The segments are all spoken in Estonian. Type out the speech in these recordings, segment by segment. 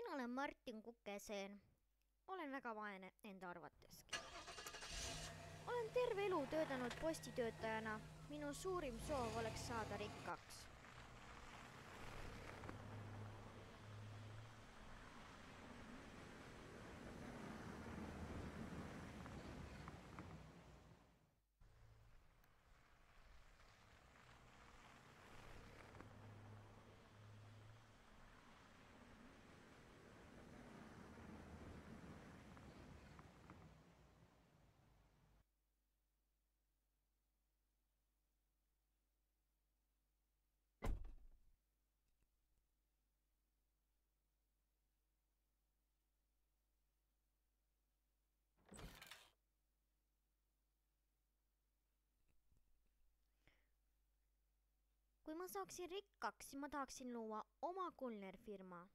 Mina olen Martin Kukeseen. Olen väga vaene enda arvateski. Olen terve elu töötanud postitöötajana. Minu suurim soov oleks saada rikkaks. Kui ma saaksin rikkaks, siis ma tahaksin luua oma kulnerfirma.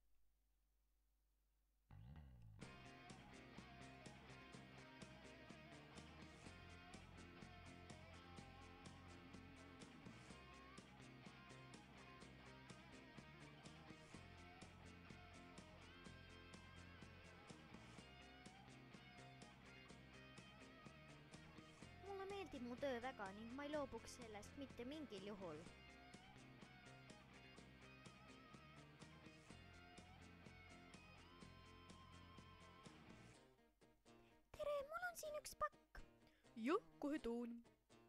Mulle meeldib mu töö väga ning ma ei loobuks sellest mitte mingil juhul. Tere, mul on siin üks pakk. Jah, kohe toon.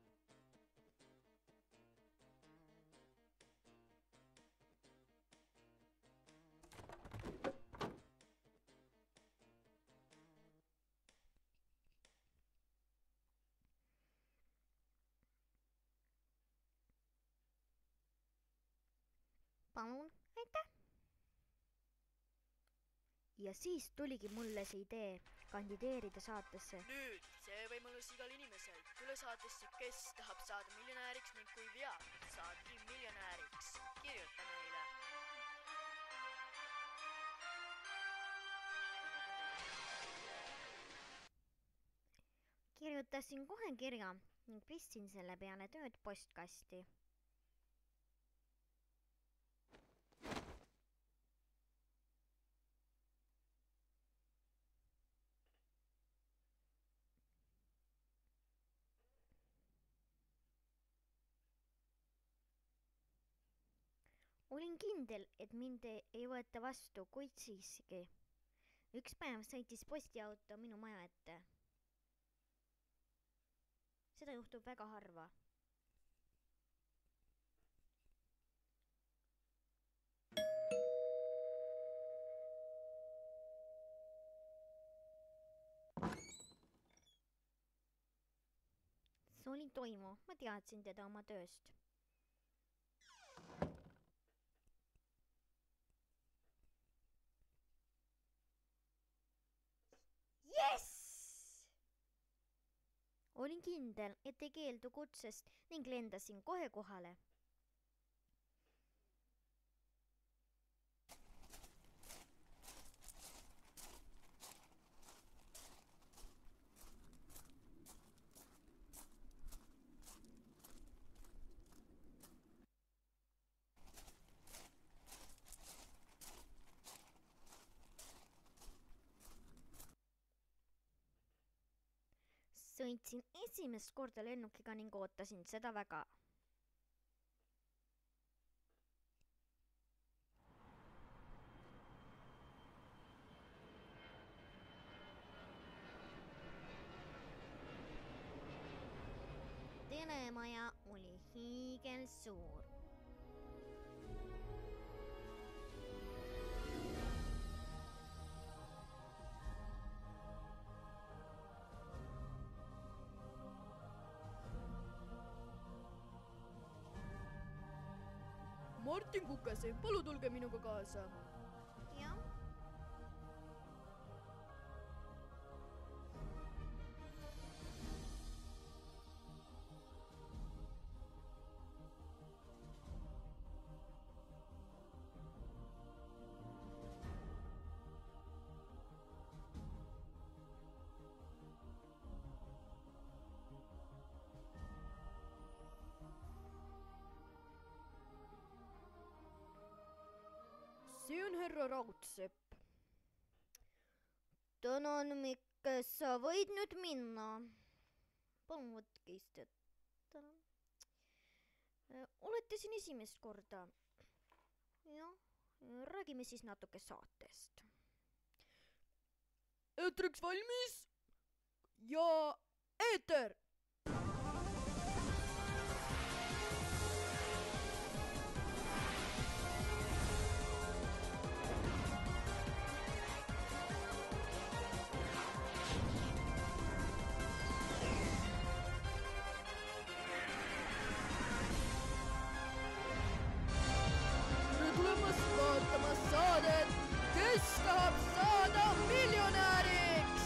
Palun, aitäh! Ja siis tuligi mulle see idee kandideerida saatesse. Nüüd see võimalus igal inimesel. Tule saatesse, kes tahab saada miljonääriks ning kui veab, saadki miljonääriks. Kirjuta meile. Kirjutasin kohe kirja ning pistsin selle peale tööd postkasti. Olin kindel, et mind ei võeta vastu, kuid siiski. Üks päev sõitis postiauto minu maja ette. Seda juhtub väga harva. See oli Toimu, ma teadsin teda oma tööst. Yes! Olin kindel, et ei keeldu kutsest ning lendasin kohe kohale. Sõitsin esimest korda lennukiga ning ootasin seda väga. Telemaja oli hiigelsuur. Martin Kukeseen, palun tulge minuga kaasa. Jah. see on härra Raudsepp. Tänan, Mikke, sa võid nüüd minna. Palun võtke istet. Tänan. Olete siin esimest korda. Jah, räägime siis natuke saatest. Eetriks valmis ja eeter! Saadet, kes tahab saada miljonääriks?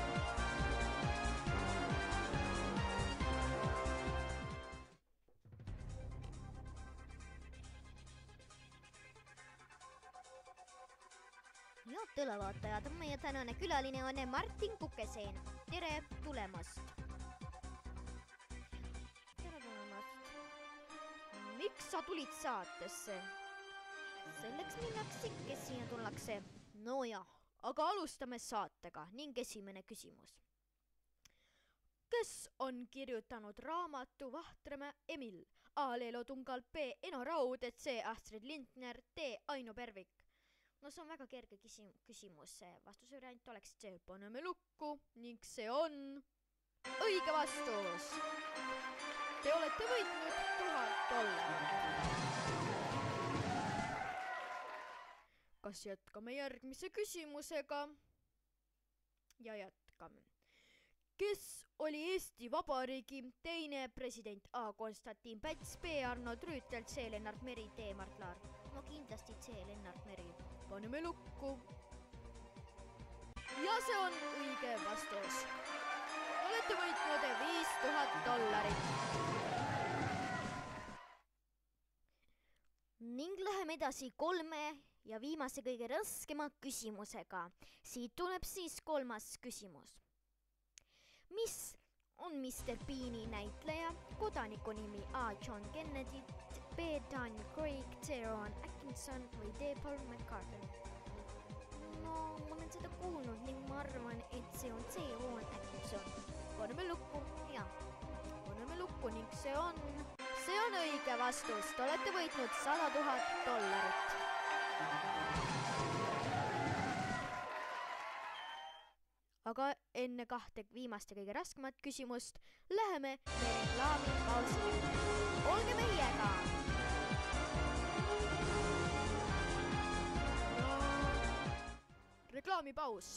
Head televaatajad, meie tänane külaline on Martin Kukeseen. Tere tulemast! Tere tulemast! Miks sa tulid saatesse? Selleks minnakse, kes siia tullakse. No jah, aga alustame saatega ning esimene küsimus. Kes on kirjutanud raamatu Vahtrame Emil? A. Leelo Tungal, B. Eno Raud, C. Astrid Lindner, D. Aino Pervik. No see on väga kerge küsimus. Vastuse variant oleks C. Paneme lukku ning see on õige vastus. Te olete võitnud $1000. Kas jätkame järgmise küsimusega? Ja jätkame. Kes oli Eesti Vabariigi teine president? A. Konstantin Päts, B. Arnold Rüütel, C. Lennart Meri, D. Mart Laar. No kindlasti C. Lennart Meri. Paneme lukku. Ja see on õige vastus. Olete võitnud $5000. Ning läheme edasi 3. ja viimase kõige raskema küsimusega. Siit tuleb siis 3. küsimus. Mis on Mr. Beani näitleja kodaniku nimi? A. John Kennedy, B. Daniel Craig, C. Rowan Atkinson või D. Paul McCartney? No, ma olen seda kuulnud ning ma arvan, et see on C. Rowan Atkinson. Paneme lukku, jah. Paneme lukku ning see on õige vastus. Te olete võitnud $100,000. Aga enne 2 viimast ja kõige raskemat küsimust läheme reklaamipausile. Olge meiega! Reklaamipaus.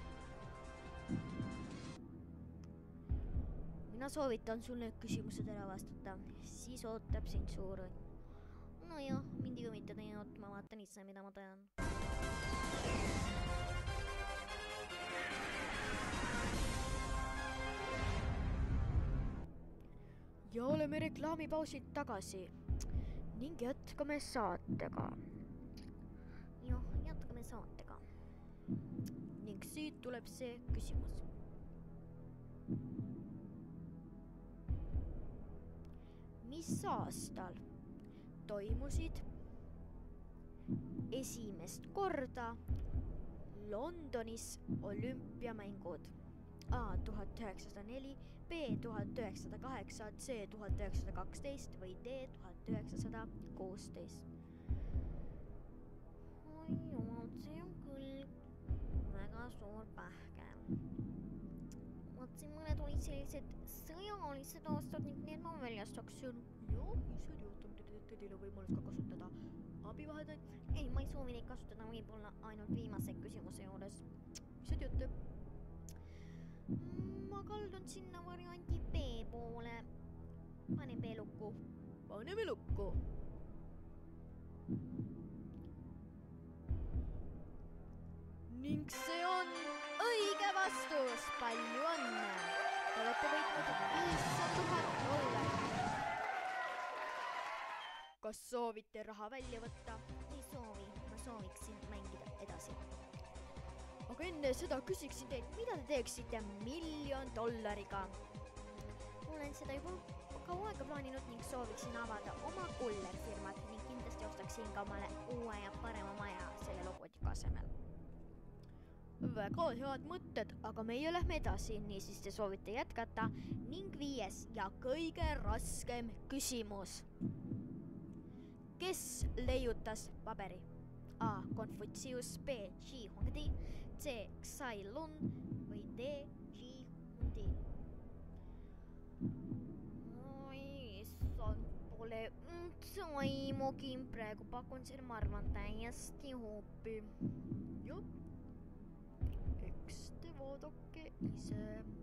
Mina soovitan sul need küsimused ära vastata, siis ootab sind suur õnn. No jah, mind ei huvita teie oot, ma vaatan ise, mida ma tean. Ja oleme reklaamipausilt tagasi ning jätkame saatega. Jah, jätkame saatega. Ning siit tuleb see küsimus. Mis aastal toimusid esimest korda Londonis olümpiamängud? A. 1904, B. 1908, C. 1912 või D. 1916. Oi jumal, see on küll väga suur pähke. Mõtlesin, mõned olid sellised sõjalised aastad ning need ma väljastaksin. Joo, ise teotan, te teile võimalus ka kasutada abivahendeid. Ei, ma ei soovi neid kasutada võib-olla ainult viimase küsimuse juures. Ise teote? Ma kaldun sinna varianti B poole. Pane B lukku. Paneme lukku. Ning see on õige vastus. Palju õnne. Te olete võitnud $500,000. Kas soovite raha välja võtta? Ei soovi. Ma sooviksin mängida edasi. Aga enne seda küsiksin teilt, mida te teeksite $1,000,000? Olen seda juba kaua aega plaaninud ning sooviksin avada oma kullerfirmat ning kindlasti ostaksin ka omale uue ja parema maja, selle väga head mõtted, aga meie lähme edasi, niisiis te soovite jätkata ning 5. ja kõige raskem küsimus. Kes leiutas paberi? A. Konfutsius, B. Xi Huangdi, C. Cai Lun või D. Xi Huangdi? Oi, issand, pole üldse aimugi, praegu pakun selle, ma arvan täiesti hoopi. Juh. Eks te vaadake ise.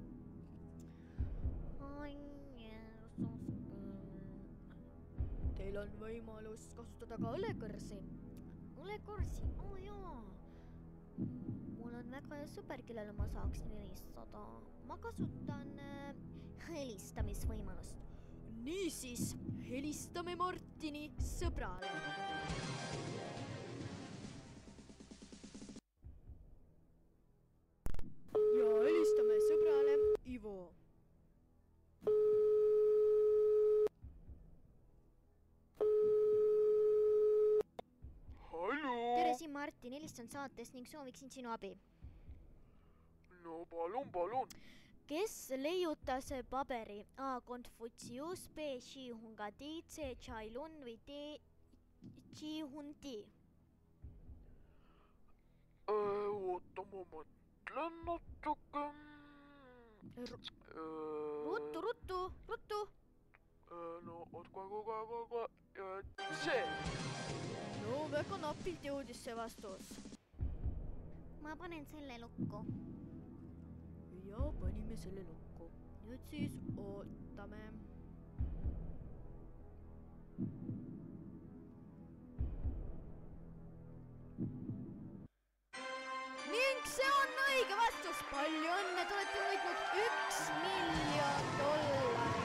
Teil on võimalus kasutada ka õlekõrsi. Õlekõrsi? Jaa. Mul on väga hea sõber, kellele ma saaksin helistada. Ma kasutan helistamisvõimalust. Niisiis, helistame Martini sõbrale. Ja helistame sõbrale Ivo. Hallo! Tere, siin Martin, helistan saates ning sooviksin sinu abi. No palun. Kes leiutas paberi? A. Konfutsius, B. Xi Huangdi, C. Cai Lun või D. Xi Huangdi? Oota, ma mõtlen natuke. Ruttu. No, oot kohe. See! No, väga napilt jõudis see vastus. Ma panen selle lukku. Ja panime selle lukku. Nüüd siis ootame. Ning see on õige vastus. Palju õnne, te olete võitnud $1 miljon.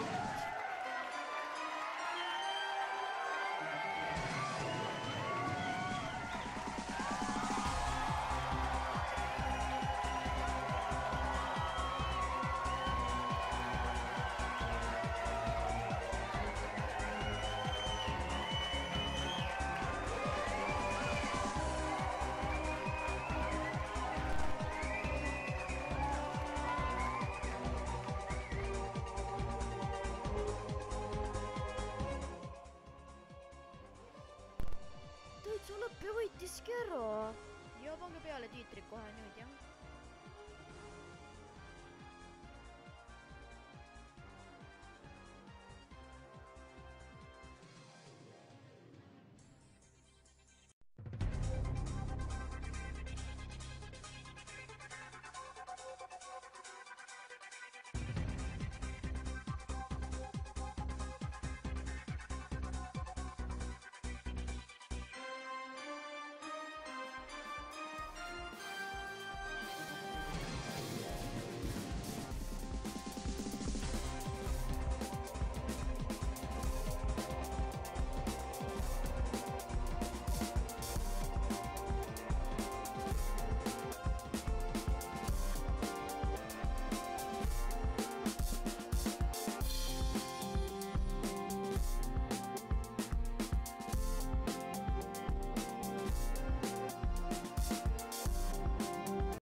Täitsa lõppe võitiski ära. Ja pange peale tiitrid kohe nüüd, jah.